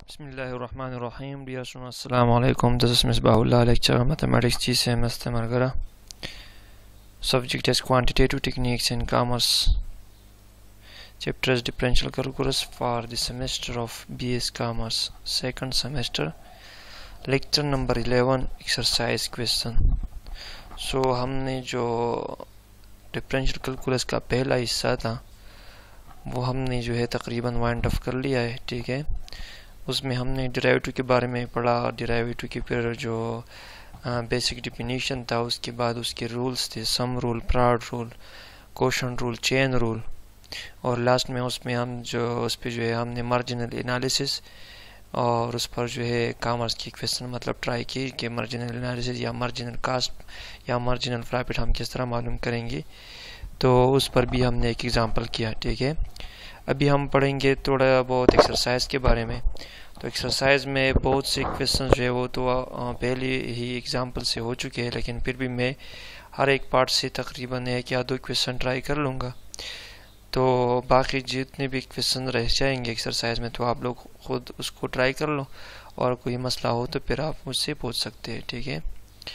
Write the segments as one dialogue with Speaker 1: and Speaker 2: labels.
Speaker 1: Bismillahirrahmanirrahim. Dear students, Assalamu alaikum. This is Misbahullah, lecturer Mathematics GCMS Margara. Subject is Quantitative Techniques in Commerce. Chapter is Differential Calculus for the semester of BS Commerce, second semester. Lecture number 11, exercise question. So हमने जो differential calculus का पहला हिस्सा था वो हमने जो है तकरीबन वाइंड अप कर लिया है, ठीक है। उसमें हमने डेरिवेटिव के बारे में पढ़ा, डेरिवेटिव के फिर जो बेसिक डिफिनीशन था, उसके बाद उसके रूल्स थे, sum rule, product rule, quotient rule, chain rule, और लास्ट में उसमें हम जो उस पर जो है हमने मार्जिनल एनालिसिस और उस पर जो है कॉमर्स की क्वेश्चन मतलब ट्राई की कि मार्जिनल एनालिसिस या मार्जिनल कास्ट या मार्जिनल प्रॉफिट हम किस तरह मालूम करेंगे, तो उस पर भी हमने एक एग्जांपल किया, ठीक है। अभी हम पढ़ेंगे थोड़ा बहुत एक्सरसाइज के बारे में। तो एक्सरसाइज में बहुत से क्वेश्चन जो है वो तो पहले ही एग्जांपल से हो चुके हैं, लेकिन फिर भी मैं हर एक पार्ट से तकरीबन एक या दो क्वेश्चन ट्राई कर लूँगा। तो बाकी जितने भी क्वेश्चन रह जाएंगे एक्सरसाइज में तो आप लोग खुद उसको ट्राई कर लो, और कोई मसला हो तो फिर आप मुझसे पूछ सकते हैं, ठीक है।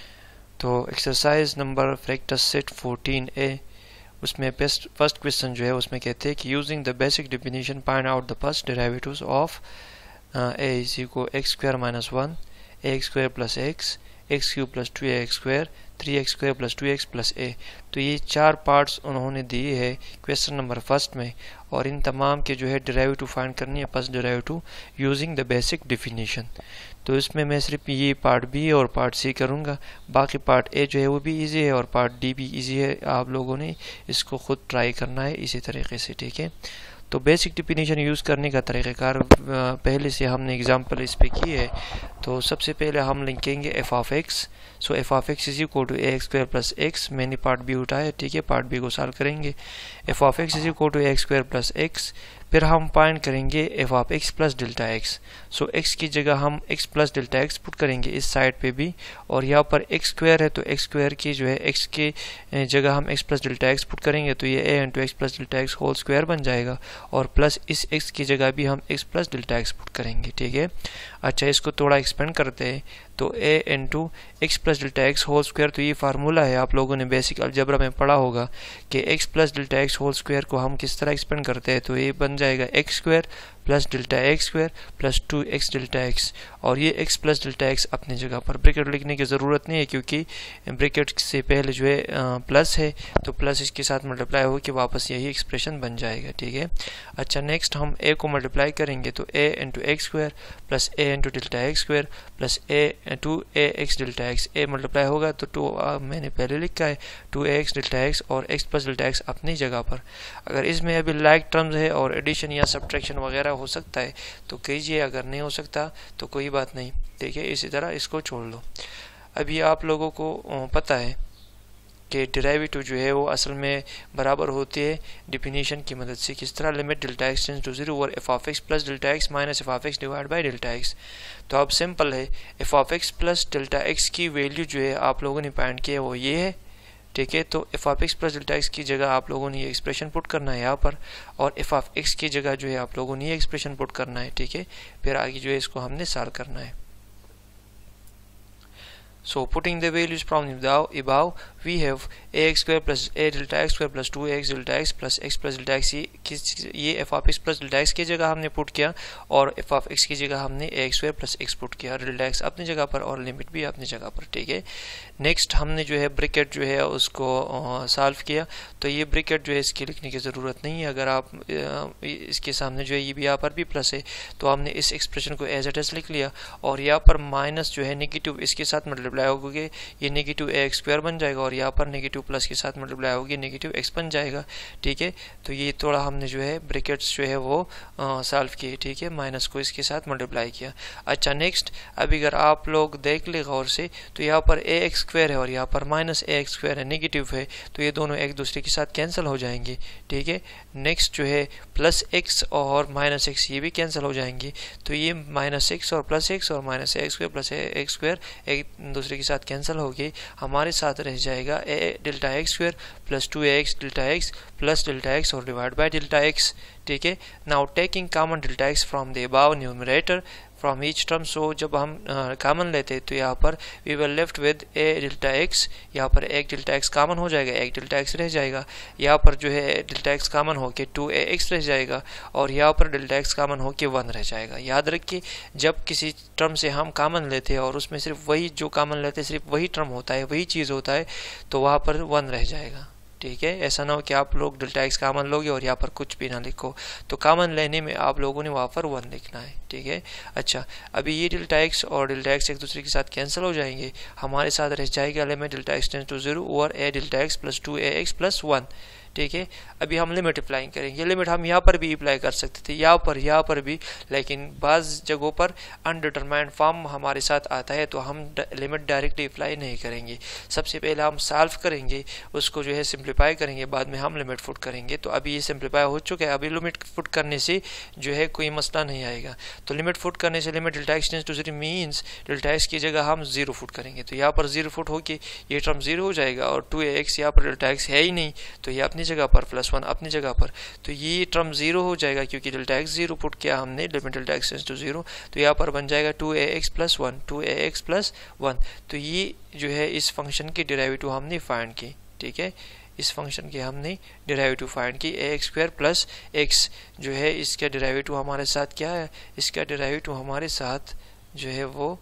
Speaker 1: तो exercise number practice set 14A, उसमें फर्स्ट क्वेश्चन जो है उसमें कहते हैं कि using the basic definition find out the first derivatives of a is equal x square minus 1, x square plus x cube plus 2x square, 3x square plus 2x plus a। तो ये चार parts उन्होंने दिए है question number first में, और इन तमाम के जो है डेरिवेटिव फाइंड करनी है, first derivative using the basic definition. तो इसमें मैं सिर्फ ये पार्ट बी और पार्ट सी करूँगा, बाकी पार्ट ए जो है वो भी इजी है और पार्ट डी भी इजी है। आप लोगों ने इसको खुद ट्राई करना है इसी तरीके से, ठीक है। तो बेसिक डेफिनेशन यूज़ करने का तरीक़ाकार पहले से हमने एग्जांपल इस पे की है। तो सबसे पहले हम लिखेंगे f of x. So f of x is equal to x square plus x, मैंने पार्ट बी उठाया, ठीक है। पार्ट बी को सॉल्व करेंगे। F of x is equal to x square plus x, फिर हम फाइंड करेंगे f of x plus delta x. So x की जगह हम x plus delta x put करेंगे इस साइड पे भी, और यहाँ पर एक्स स्क्वायर है तो एक्स स्क्वायर की जो है एक्स के जगह हम x plus delta x put करेंगे, तो ये a into x plus delta x whole square बन जाएगा, और प्लस इस एक्स की जगह भी हम x plus delta x put करेंगे, ठीक है। अच्छा, इसको थोड़ा एक्सपेंड करते हैं। तो a into x plus delta x whole square, तो ये फार्मूला है, आप लोगों ने बेसिक अलजेब्रा में पढ़ा होगा कि x plus delta x whole square को हम किस तरह एक्सपेंड करते हैं। तो ये बन जाएगा x square plus delta x square plus 2x delta x, और ये x प्लस डेल्टा एक्स अपनी जगह पर। ब्रैकेट लिखने की ज़रूरत नहीं है क्योंकि ब्रैकेट से पहले जो है प्लस है, तो प्लस इसके साथ मल्टीप्लाई हो के वापस यही एक्सप्रेशन बन जाएगा, ठीक है। अच्छा, नेक्स्ट हम a को मल्टीप्लाई करेंगे, तो a into x square plus a into delta x square plus a 2ax delta x, a multiply होगा तो 2 मैंने पहले लिखा है 2ax डेल्टा एक्स और x प्लस डेल्टा एक्स अपनी जगह पर। अगर इसमें अभी लाइक टर्म्स है और एडिशन या सब्ट्रैक्शन वगैरह हो सकता है तो कीजिए, अगर नहीं हो सकता तो कोई बात नहीं, ठीक है। इसी तरह इसको छोड़ लो। अभी आप लोगों को पता है कि डेरिवेटिव जो है वो असल में बराबर होती है डेफिनेशन की मदद से। किस तरह? Limit delta x tends to 0 over f of x plus delta x minus f of x divide by delta x. तो अब सिंपल है, f of x plus delta x की वैल्यू जो है आप लोगों ने फाइंड किया है वो ये है, ठीक है। तो f of x plus delta x की जगह आप लोगों ने ये एक्सप्रेशन पुट करना है यहाँ पर, और एफ ऑफ एक्स की जगह जो है आप लोगों ने ये एक्सप्रेशन पुट करना है, ठीक है। फिर आगे जो है इसको हमने सॉल्व करना है। So putting the values from above, we have ax square plus a delta x square plus 2x delta x plus x plus delta x। ये f of x plus delta x की जगह हमने put किया, और f of x की जगह हमने ax square plus x पुट किया, डेल्टा x अपनी जगह पर और लिमिट भी अपनी जगह पर, ठीक है। नेक्स्ट हमने जो है ब्रैकेट जो है उसको सॉल्व किया। तो ये ब्रैकेट जो है इसकी लिखने की ज़रूरत नहीं है, अगर आप इसके सामने जो है ये भी यहाँ पर भी प्लस है तो हमने इस एक्सप्रेशन को एज इट इज लिख लिया, और यहाँ पर माइनस जो है नेगेटिव इसके साथ मल्टीप्लाई होगी, ये नेगेटिव एक्स स्क्वायर बन जाएगा, और यहाँ पर नेगेटिव प्लस के साथ मल्टीप्लाई होगी नेगेटिव एक्स बन जाएगा, ठीक है। तो ये थोड़ा हमने जो है ब्रैकेट्स जो है वो सॉल्व किए, ठीक है, माइनस को इसके साथ मल्टीप्लाई किया। अच्छा, नेक्स्ट अभी अगर आप लोग देख ले गौर से तो यहाँ पर ए एक्स स्क्वायर है और यहाँ पर माइनस ए एक्स स्क्वायर है, नेगेटिव है, तो ये दोनों एक दूसरे के साथ कैंसिल हो जाएंगे, ठीक है। नेक्स्ट जो है प्लस एक्स और माइनस एक्स ये भी कैंसिल हो जाएंगे, तो ये माइनस एक्स और प्लस एक्स और minus x square plus x square एक दूसरे के साथ कैंसिल हो गई। हमारे साथ रह जाएगा a delta x square plus 2ax delta x plus delta x और डिवाइड बाय डेल्टा एक्स, ठीक है। Now taking common delta x from the above numerator from each term, so जब हम कॉमन लेते हैं तो यहाँ पर we will left with a delta x, यहाँ पर एक डेल्टा एक्स कॉमन हो जाएगा, एक डेल्टा एक्स रह जाएगा, यहाँ पर जो है डेल्टा एक्स कॉमन होके 2ax रह जाएगा और यहाँ पर डेल्टा एक्स कॉमन होके 1 रह जाएगा। याद रखिए जब किसी टर्म से हम कॉमन लेते हैं और उसमें सिर्फ वही जो कॉमन लेते हैं सिर्फ वही टर्म होता है, वही चीज़ होता है, तो वहाँ पर 1 रह जाएगा। ठीक है, ऐसा ना हो कि आप लोग डेल्टा एक्स कॉमन लोगे और यहाँ पर कुछ भी ना लिखो, तो कॉमन लेने में आप लोगों ने वहाँ पर 1 लिखना है। ठीक है, अच्छा अभी ये डेल्टा एक्स और डेल्टा एक्स एक दूसरे के साथ कैंसिल हो जाएंगे, हमारे साथ रह जाएगा limit delta x tends to 0 over a delta x plus 2ax plus 1। ठीक है, अभी हम लिमिट अप्लाई करेंगे। लिमिट हम यहाँ पर भी अप्लाई कर सकते थे, यहाँ पर भी, लेकिन बाज़ जगहों पर अनडिटरमाइंड फॉर्म हमारे साथ आता है तो हम लिमिट डायरेक्टली अप्लाई नहीं करेंगे। सबसे पहले हम सॉल्व करेंगे, उसको जो है सिंप्लीफाई करेंगे, बाद में हम लिमिट फुट करेंगे। तो अभी ये सिंप्लीफाई हो चुका है, अभी लिमिट फुट करने से जो है कोई मसला नहीं आएगा। तो लिमिट फुट करने से limit delta x tends to 0 means delta x की जगह हम 0 फुट करेंगे, तो यहाँ पर 0 फुट होके ये टर्म 0 हो जाएगा और 2ax यहाँ पर डेल्टा एक्स है ही नहीं, तो ये अपनी जगह पर प्लस 1 अपनी जगह पर, तो ये टर्म 0 हो जाएगा क्योंकि डेल्टा एक्स 0 पुट किया हमने, limit delta x tends to 0, तो यहाँ पर बन जाएगा 2ax प्लस 1, 2ax प्लस 1। तो ये जो है इस फंक्शन की डेरिवेटिव हमने फाइंड की। ठीक है, इस फंक्शन की हमने डेरिवेटिव फाइंड की, ax स्क्वायर प्लस x जो है इसका डेरिवेटिव हमारे साथ क्या है, इसका डेरिवेटिव हमारे साथ जो है वो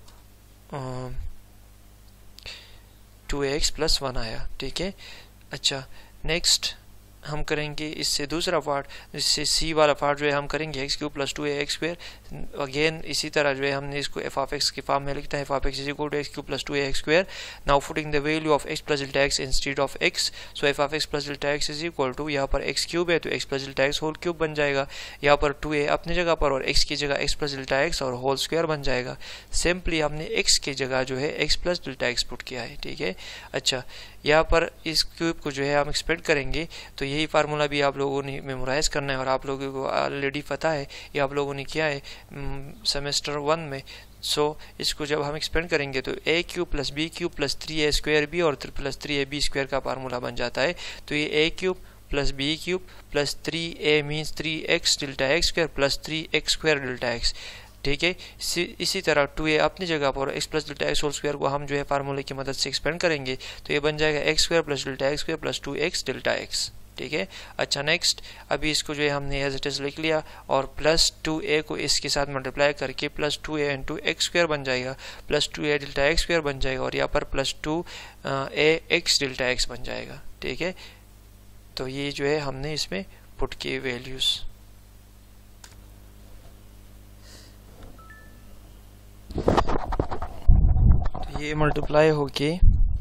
Speaker 1: 2ax प्लस 1 आया। ठीक है, अच्छा नेक्स्ट हम करेंगे इससे दूसरा पार्ट, इससे सी वाला पार्ट जो है हम करेंगे x cube plus 2ax square. Again इसी तरह जो है हमने इसको एफ ऑफ एक्स के फॉर्म में लिखता है, f of x is equal to x cube plus 2ax square. Now putting the value of x plus delta x instead of x, so f of x plus delta x is equal to, यहाँ पर x cube है तो x plus delta x whole cube बन जाएगा, यहाँ पर 2a अपनी जगह पर और x की जगह x प्लस डेल्टा एक्स और होल स्क्वायर बन जाएगा। सिंपली हमने x की जगह जो है x plus delta x put किया है। ठीक है, अच्छा यहाँ पर इस क्यूब को जो है हम एक्सपेंड करेंगे, तो यही फार्मूला भी आप लोगों ने मेमोराइज करना है और आप लोगों को ऑलरेडी पता है, ये आप लोगों ने किया है सेमेस्टर 1 में। सो इसको जब हम एक्सपेंड करेंगे तो a cube plus b cube plus 3a square b और प्लस 3ab स्क्वायर का फार्मूला बन जाता है। तो ये a cube plus b cube plus 3a means 3x delta x square plus 3x square delta x. ठीक है, इसी तरह 2a अपनी जगह पर x plus delta x whole square को हम जो है फार्मूले की मदद से एक्सपेंड करेंगे, तो ये बन जाएगा x square plus delta x square plus 2x delta x. ठीक है, अच्छा नेक्स्ट अभी इसको जो है हमने एज इट इज लिख लिया और प्लस 2a को इसके साथ मल्टीप्लाई करके plus 2a into x square बन जाएगा, plus 2a delta x square बन जाएगा और यहाँ पर प्लस 2ax डेल्टा एक्स बन जाएगा। ठीक है, तो ये जो है हमने इसमें पुट किए वैल्यूज। तो ये मल्टीप्लाई होके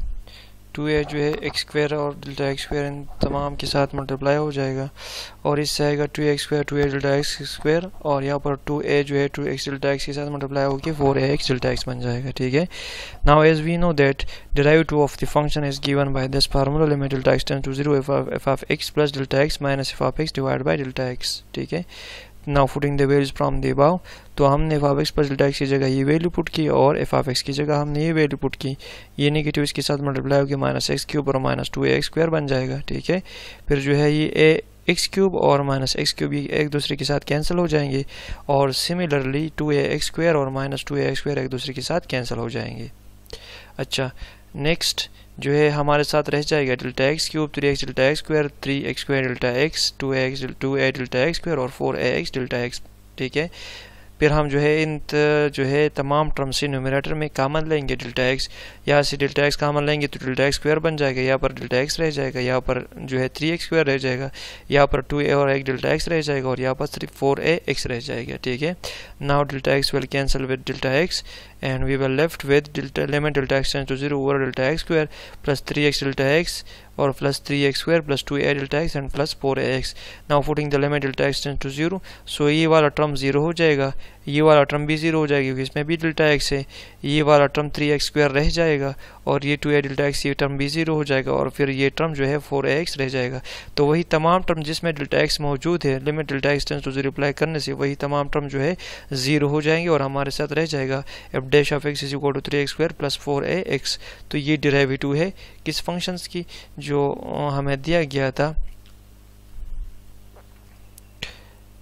Speaker 1: 2a जो है एक्स स्क्वायर और डेल्टा एक्स स्क्वायर इन तमाम के साथ मल्टीप्लाई हो जाएगा और इससे आएगा 2x square 2a delta x square और यहाँ पर 2a जो है 2x डेल्टा एक्स के साथ मल्टीप्लाई होकर 4ax डेल्टा एक्स बन जाएगा। ठीक है, now as we know that derivative of the function is given by this formula, limit delta x tends to 0 f of x plus delta x minus f of x divide by delta x. ठीक है, now putting the values from the above, तो हमने f of x plus delta x की जगह ये value put की और F of x की जगह हमने ये वैल्यू पुट की, ये नेगेटिव इसके साथ मल्टीप्लाई होकर माइनस एक्स क्यूब और माइनस 2ax स्क्वायर बन जाएगा। ठीक है, फिर जो है ये एक्स क्यूब और माइनस एक्स क्यूब एक दूसरे के साथ कैंसिल हो जाएंगे और सिमिलरली 2ax स्क्वायर और माइनस 2ax स्क्वायर एक दूसरे के साथ कैंसिल हो जाएंगे। अच्छा नेक्स्ट जो है हमारे साथ रह जाएगा delta x cube 3x delta x square 3x square delta x 2a delta x square और 4ax डेल्टा एक्स। ठीक है, फिर हम जो है इन जो है तमाम टर्म से न्यूमरेटर में कॉमन लेंगे डेल्टा एक्स, यहाँ से डेल्टा एक्स कॉमन लेंगे तो डेल्टा एक्स स्क्वायर बन जाएगा, यहाँ पर डेल्टा एक्स रह जाएगा, यहाँ पर जो है 3x स्क्वायर रह जाएगा, यहाँ पर 2a और एक डेल्टा एक्स रह जाएगा और यहाँ पर सिर्फ 4ax रह जाएगा। ठीक है, now delta x will cancel with delta x and we were left with limit delta x tends to 0 over delta x square plus 3x delta x or plus 3x square plus 2a delta x and plus 4ax. Now putting the limit delta x tends to 0, so ये वाला term 0 हो जाएगा, ये वाला term भी 0 हो जाएगा क्योंकि इसमें भी डेल्टा x है, ये वाला टर्म 3x स्क्वायर रह जाएगा और ये 2a डेल्टा x ये टर्म भी 0 हो जाएगा और फिर ये टर्म जो है 4ax रह जाएगा। तो वही तमाम टर्म जिसमें डेल्टा x मौजूद है, limit delta x tends to 0 apply करने से वही तमाम टर्म जो है 0 हो जाएंगे और हमारे साथ रह जाएगा f dash of x is equal to 3x square plus 4ax। तो ये डेरिवेटिव है किस फंक्शंस की जो हमें दिया गया था,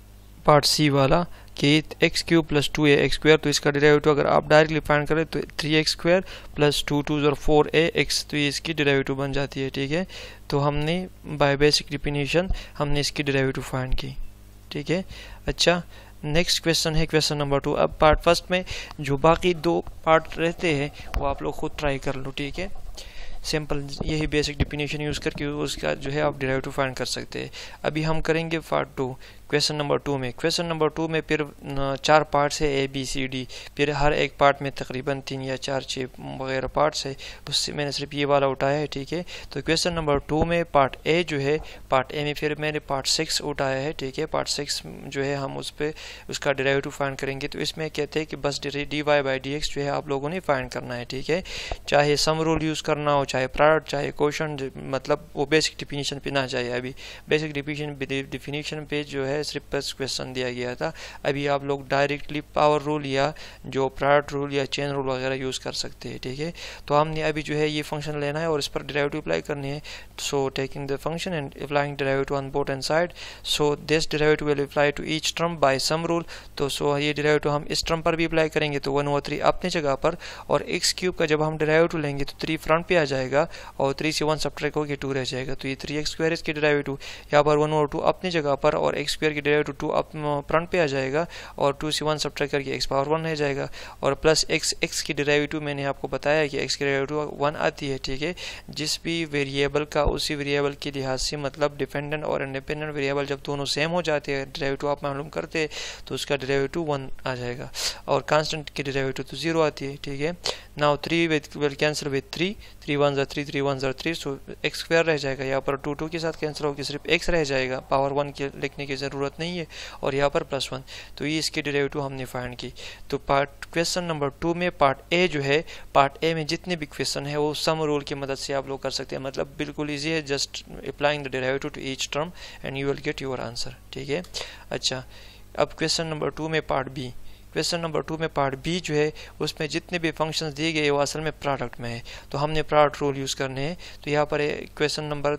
Speaker 1: पार्ट सी वाला कि x cube plus 2ax square, तो इसका डेरिवेटिव अगर आप डायरेक्टली फाइंड करें तो 3x स्क्वायर प्लस 2 2 और 4ax, तो ये इसकी डेरिवेटिव बन जाती है। ठीक है, तो हमने बाय बेसिक डेफिनेशन हमने इसकी डेरिवेटिव फाइंड की। ठीक है, अच्छा नेक्स्ट क्वेश्चन है क्वेश्चन नंबर 2। अब पार्ट फर्स्ट में जो बाकी 2 पार्ट रहते हैं वो आप लोग खुद ट्राई कर लो। ठीक है, सिंपल यही बेसिक डेफिनेशन यूज़ करके उसका जो है आप डेरिवेटिव फाइंड कर सकते हैं। अभी हम करेंगे पार्ट 2 क्वेश्चन नंबर 2 में। क्वेश्चन नंबर 2 में फिर 4 पार्ट्स है ABCD, फिर हर एक पार्ट में तकरीबन 3 या 4 6 वगैरह पार्ट्स है, उससे मैंने सिर्फ ये वाला उठाया है। ठीक है, तो क्वेश्चन नंबर 2 में पार्ट ए जो है, पार्ट ए में फिर मैंने पार्ट 6 उठाया है। ठीक है, पार्ट 6 जो है हम उस पर उसका डेरिवेटिव फाइंड करेंगे। तो इसमें कहते हैं कि बस dy/dx जो है आप लोगों ने फाइंड करना है। ठीक है, चाहे सम रूल यूज़ करना हो, चाहे प्रोडक्ट, चाहे क्वोशंट, मतलब वो बेसिक डेफिनेशन पे ना चाहिए। अभी बेसिक डेफिनेशन पे जो है सिर्फ बस क्वेश्चन दिया गया था। अभी आप लोग डायरेक्टली पावर रूल या जो प्रोडक्ट रूल या चेन रूल वगैरह यूज़ कर सकते हैं। ठीक है, तो हमने अभी जो है ये फंक्शन लेना है और इस पर डेरिवेटिव अप्लाई करनी है। So taking the function and applying derivative on both and side, so this derivative will apply to each term by sum rule. तो सो ये डेरिवेटिव हम इस टर्म पर भी अप्लाई करेंगे तो 1/3 अपनी जगह पर, और x क्यूब का जब हम डेरिवेटिव लेंगे तो 3 फ्रंट पे आ जाएगा और 3 से 1 सब्ट्रैक्ट होकर 2 रह जाएगा। तो ये 3x स्क्वायर इसके डेरिवेटिव यहाँ पर 1/2 अपनी जगह पर, और x स्क्वायर की डेरिवेटिव 2 अप फ्रंट पे आ जाएगा और 2 से 1 सब्ट्रैक्ट करके x पावर 1 रह जाएगा, और प्लस x की डेरिवेटिव मैंने आपको बताया कि x की डेरिवेटिव 1 आती है। ठीक है, जिस भी वेरिएबल का उसी वेरिएबल के लिहाज से, मतलब डिपेंडेंट और इंडिपेंडेंट वेरिएबल जब दोनों सेम हो जाते हैं, डेरिवेटिव आप मालूम करते हैं, तो उसका डेरिवेटिव 1 आ जाएगा, और कांस्टेंट की डेरिवेटिव तो 0 आती है। ठीक है, नाउ 3 विल कैंसिल विद 3, 3 1 ज़ा 3, 3 1 ज़ा 3, सो x स्क्वायर रह जाएगा। यहाँ पर 2 2 के साथ कैंसिल होकर सिर्फ x रह जाएगा, पावर 1 के लिखने की ज़रूरत नहीं है, और यहाँ पर +1। तो ये इसकी डेरिवेटिव हमने फाइंड की। तो पार्ट क्वेश्चन नंबर 2 में पार्ट ए जो है, पार्ट ए में जितने भी क्वेश्चन है वो सम रूल की मदद से आप लोग कर सकते हैं, मतलब बिल्कुल ईजी है, just applying the derivative to each term and you will get your answer. ठीक है, अच्छा अब क्वेश्चन नंबर 2 में पार्ट बी। क्वेश्चन नंबर 2 में पार्ट बी जो है उसमें जितने भी फंक्शंस दिए गए वो असल में प्रोडक्ट में है, तो हमने प्रोडक्ट रूल यूज़ करने हैं। तो यहाँ पर क्वेश्चन नंबर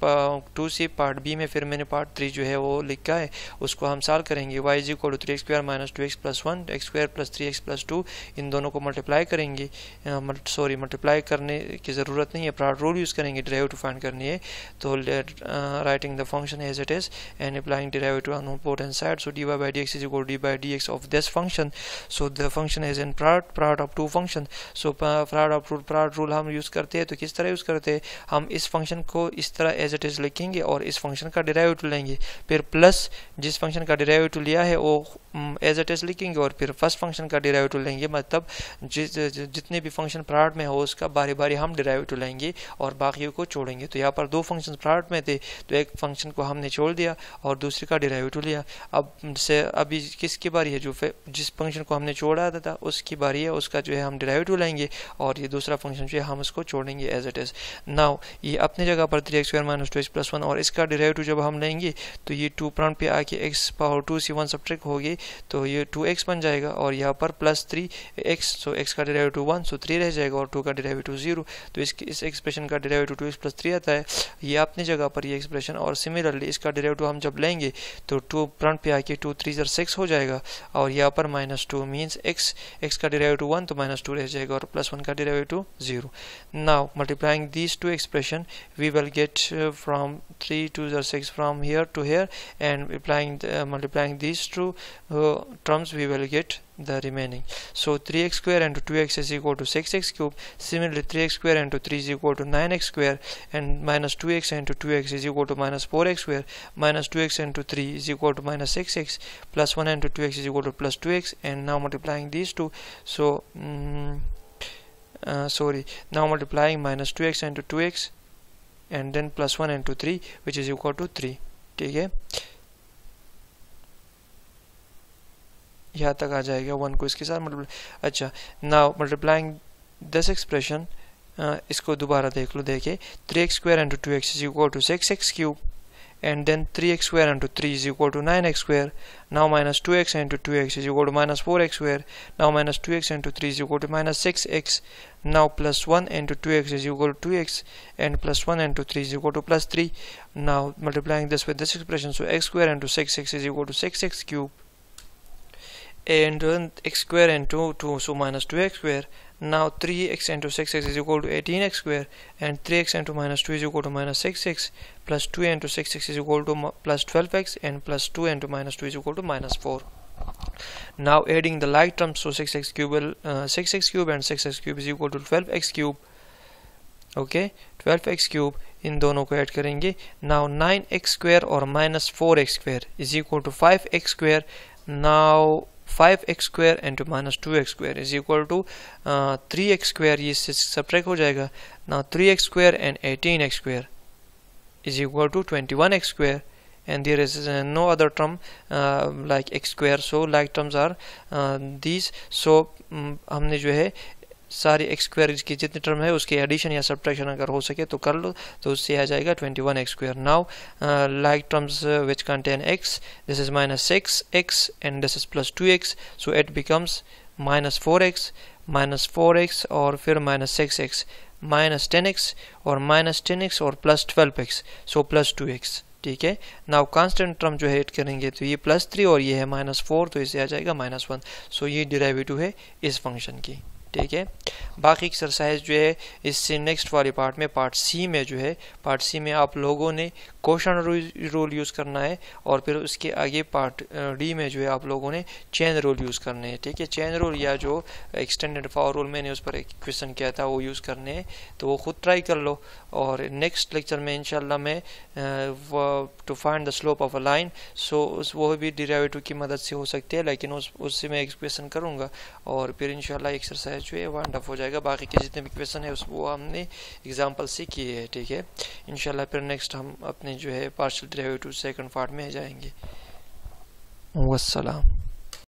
Speaker 1: 2 से पार्ट बी में फिर मैंने पार्ट 3 जो है वो लिखा है, उसको हम सॉल्व करेंगे। y = 3x² - 2x + 1, x² + 3x + 2, इन दोनों को मल्टीप्लाई करेंगे। मल्टीप्लाई करने की ज़रूरत नहीं है, प्रोडक्ट रूल यूज़ करेंगे, डेरिवेटिव फाइंड करनी है। तो writing the function as it is and applying derivative on both and side, so dy/dx = d/dx of this function. So the function is in product of two function. So product rule हम use करते हैं, तो किस तरह use करते हैं, हम इस फंक्शन को इस तरह एज इट इज़ लिखेंगे और इस फंक्शन का डेरिवेटिव लेंगे, फिर प्लस जिस फंक्शन का डेरिवेटिव लिया है वो एज इट इज़ लिखेंगे, और फिर फर्स्ट फंक्शन का डेरिवेटिव लेंगे, मतलब जितने भी फंक्शन प्रोडक्ट में हो उसका बारी बारी हम डेरिवेटिव लेंगे और बाकी को छोड़ेंगे। तो यहाँ पर 2 फंक्शन प्रोडक्ट में थे, तो एक फंक्शन को हमने छोड़ दिया और दूसरे का डेरिवेटिव लिया। अब से अभी किसकी बारी है, जो जिस फंक्शन को हमने छोड़ा था उसकी बारी है, उसका जो है हम डेरिवेटिव लेंगे, और ये दूसरा फंक्शन जो है हम उसको छोड़ेंगे एज इट इज़। नाउ ये अपने जगह पर 3x² - 2x + 1, और इसका डेरिवेटिव जब हम लेंगे तो ये 2 फ्रंट पे आके x पावर 2 से 1 सब्ट्रैक्ट होगी, तो ये 2x बन जाएगा, और यहाँ पर +3x, सो x का डेरिवेटिव 1, सो 3 रह जाएगा, और 2 का डेरिवेटिव 0। तो इस एक्सप्रेशन का डेरिवेटिव 2x + 3 आता है, ये अपनी जगह पर ये एक्सप्रेशन। और सिमिलरली इसका डेरिवेटिव हम जब लेंगे तो 2 फ्रंट पे आके 2 3 6 हो जाएगा, और यहाँ पर -2 मीन्स x का डेरिवेटिव 1, तो -2 रह जाएगा, और +1 का derivative 0। Now multiplying these 2 expression we will get from 3 2 6 from here to here, and multiplying these 2 terms we will get the remaining. So 3x² into 2x is equal to 6x³. Similarly 3x² into 3 is equal to 9x², and -2x into 2x is equal to -4x², -2x into 3 is equal to -6x, +1 into 2x is equal to +2x, and now multiplying these two, so now multiplying -2x into 2x and then +1 into 3 which is equal to 3. ठीक है, यहाँ तक आ जाएगा 1 को इसके साथ multiply. अच्छा, now multiplying this expression, इसको दोबारा देख लो, देखिए 3x² into 2x is equal to 6x³, and then 3x² into 3 is equal to 9x². Now -2x into 2x is equal to -4x². Now -2x into 3 is equal to -6x. Now +1 into 2x is equal to 2x, and +1 into 3 is equal to +3. Now multiplying this with this expression, so x² into 6x is equal to 6x³. and x square into 2, so minus 2x square. Now 3x into 6x is equal to 18x square, and 3x into minus 2 is equal to minus 6x, plus 2 into 6x is equal to plus 12x, and plus 2 into minus 2 is equal to minus 4. Now adding the like terms, so 6x cube and 6x cube is equal to 12x cube. Okay, 12x cube इन दोनों को add करेंगे. Now 9x square और minus 4x square is equal to 5x square. Now 5x square into minus 2x square is equal to 3x square. ये subtract हो जाएगा. Now 3x square and 18x square is equal to 21x square, and there is no other term like x square, so like terms are these. So हमने जो है सारी x square की जितने term है उसके एडिशन या सब्ट्रैक्शन अगर हो सके तो कर लो, तो उससे आ जाएगा 21x square. Now like terms which contain x, this is minus 6x and this is plus 2x, so it becomes minus 4x और फिर minus 6x, minus 10x और minus 10x और plus 12x, so plus 2x. ठीक है. Now constant term जो है add करेंगे तो ये प्लस 3 और ये है माइनस 4, तो इसे आ जाएगा माइनस 1. सो ये डेरिवेटिव है इस फंक्शन की. ठीक है. बाकी एक्सरसाइज जो है इससे नेक्स्ट वाली पार्ट में, पार्ट सी में जो है, पार्ट सी में आप लोगों ने क्वेश्चन रूल यूज़ करना है, और फिर उसके आगे पार्ट डी में जो है आप लोगों ने चेन रूल यूज़ करने हैं. ठीक है. चेन रूल या जो एक्सटेंडेड फॉर रूल मैंने उस पर एक क्वेश्चन किया था वो यूज़ करने हैं, तो वो खुद ट्राई कर लो. और नेक्स्ट लेक्चर में इंशाल्लाह मैं to find the slope of a line, so वो भी डेरिवेटिव की मदद से हो सकती है, लेकिन उससे मैं एक क्वेश्चन करूँगा और फिर इंशाल्लाह एक्सरसाइज जो है वाइंड अप हो जाएगा. बाकी के जितने भी क्वेश्चन है वो हमने एग्जांपल से किए हैं. ठीक है. इंशाल्लाह फिर नेक्स्ट हम अपने जो है पार्शियल डेरिवेटिव सेकंड पार्ट में जाएंगे. वस्सलाम.